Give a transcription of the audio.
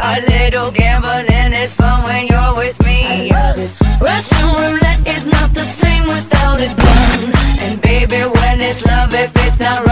A little gambling is fun when you're with me. Russian roulette is not the same without a gun. And baby, when it's love, if it's not